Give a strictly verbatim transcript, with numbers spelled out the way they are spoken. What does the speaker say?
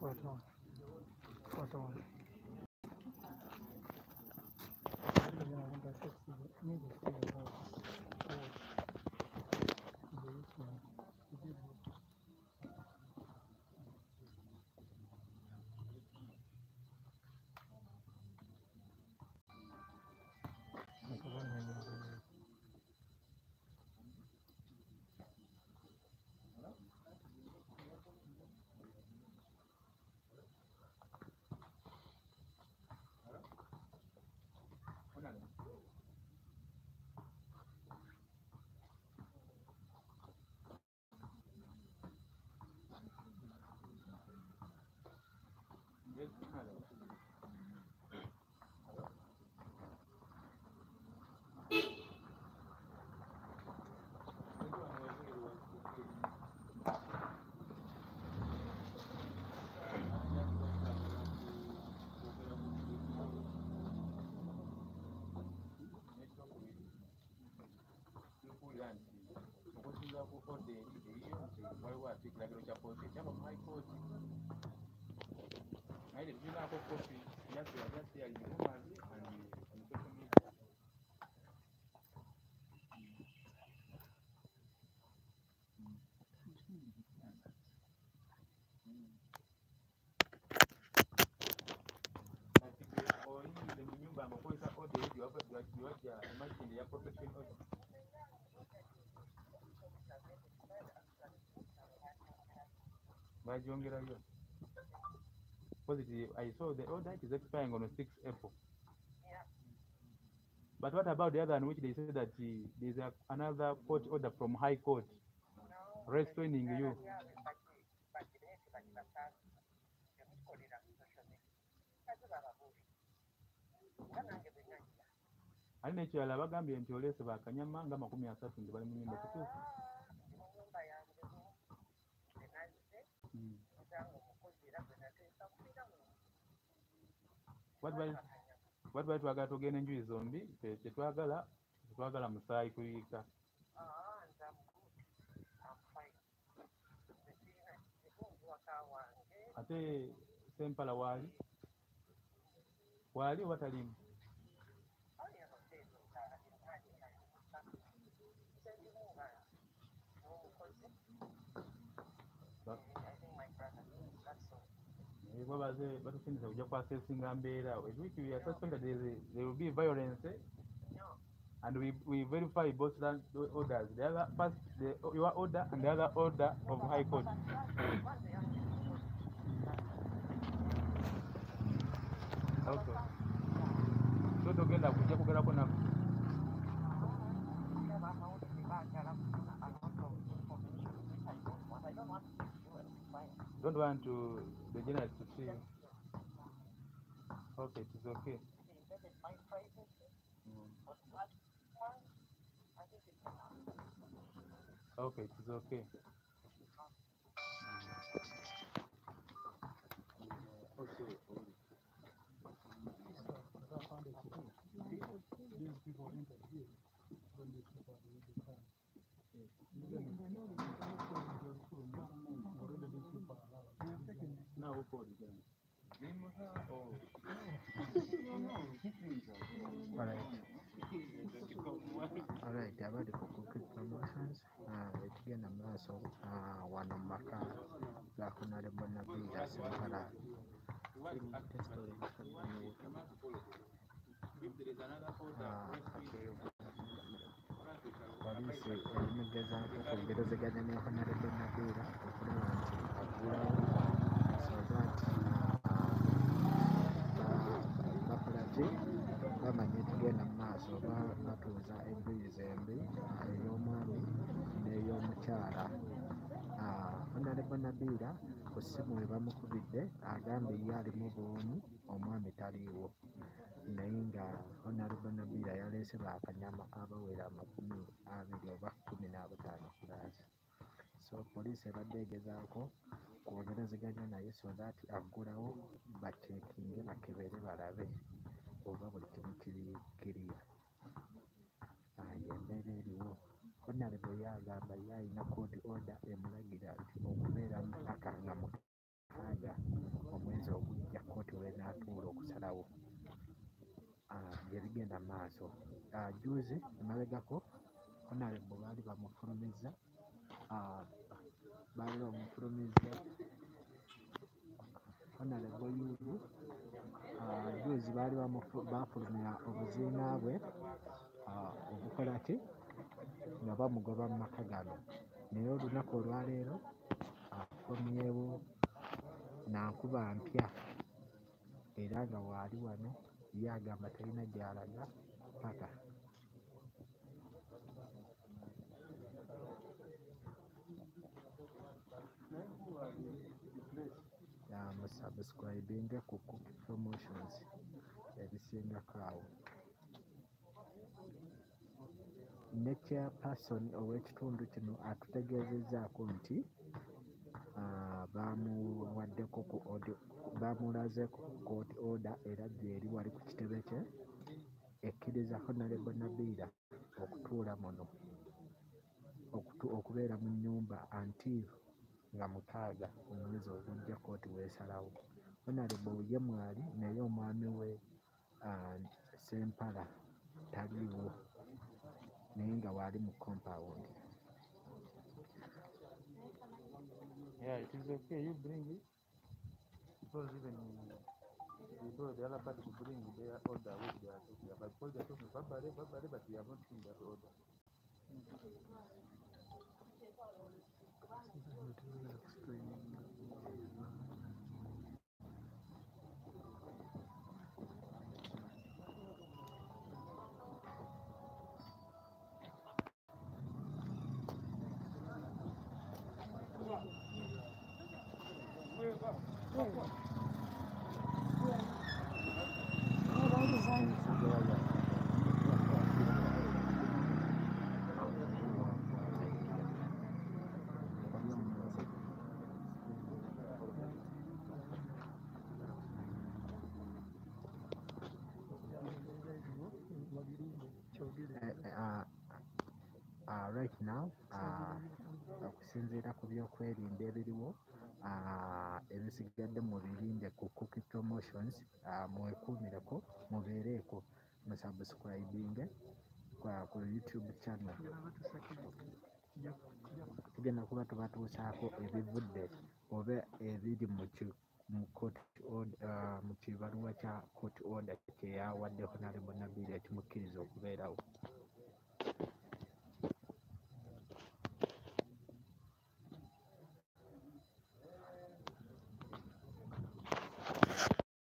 Quarter one. Quarter one. Positive. I saw the order is expiring on the sixth of April. But what about the other one which they said that uh, there's a, another court order from High Court restraining you? Ali nekirala bagambye nti oleese bakanyama nga makumi asatu nti bali mu nnyumba kituufu. Watu bali twagala tugenda enjuyi zombi, tetwagala tetwagala musaayi kuyiika. Ate Sempala waali waali oba talimu? Batusindiza kujja kwasesinga mbeera. If we are suspected there, there will be violence, eh? And we we verify both land orders. The other first, the your order and the other order of High Court. Okay. So tugenda kujja kugerako na don't want to the journalist to see. Okay, it's okay. Mm. Okay, it's okay. These people interview when these people are in the car. Now we'll call it again. Alright, abali ku quick promotions. Ekigenda mu maaso wano mu maka ga Honorable Nabiira Sempala. Poliisi erimu egezaako okwogerezeganya ne Honorable Nabiira okulaba nti aggulawo so that bakola ki bamanye ekigenda mu maaso oba batuuza enjuyi zembi ey'omwami n'ey'omukyala. Honorable Nabiira ku ssimu we bamukubidde agambye ye alimu bw'omu, omwami taliiwo, naye nga Honorable Nabiira yaleese bakanyama abawera amakumi abiri oba kkumi n'abataano kulaasi. So poliisi ebadde egezaako kwogerezeganya naye so that aggulawo bacekinge bakebere balabe oba buli kimu kiri kiriya. Embeera eriwo. Honorable ye agamba ye alina court order emulagira nti okubeera mpaka nga mukaaga kugenda mu maaso. Uh, juzi emabegako honorable baali bamufulumizza uh, baali bamufulumizza honorable Yudu uh, juzi baali bafulumira obuziina bwe uh, obukola ki nga bamugoba mu maka gano, naye olunaku olwaleero afumyewo nankuba mpya era nga waali wano ye agamba talina gy'alaga paka. Musubscribinge ku Cook Promotions ebisingako awo. Ne chairperson ow'ekitundu kino atutegeezezzaako nti uh, bamuwaddeko ku audio, bamulaze ku court order era gyeri wali ku kitebe kye ekkiriza Honorable Nabiira okutuula muno okutu, okubeera mu nnyumba until nga mukaaga omwezi ogujja kooti weesalawo. Honorable ye mwali naye omwami we uh, Sempala taliiwo naye nga waali mu compound. Yeah, it is okay, you bring it. Because even they told the other party to bring their order which they are talking about. Because they are talking verbally, verbally, but we have not seen that order. Uh, uh, right now okusinziira ku byokwerinda ebiriwo ebisigadde mu birinde ku Cook Promotions, mwekuumireko mubeereeko musubscribinge ku YouTube channel. Tugenda kuba tubatuusaako ebivudde oba ebiri mu kibaluwa kya court order kye yawadde Honorable Nabiira ekimukkiriza okubeerawo.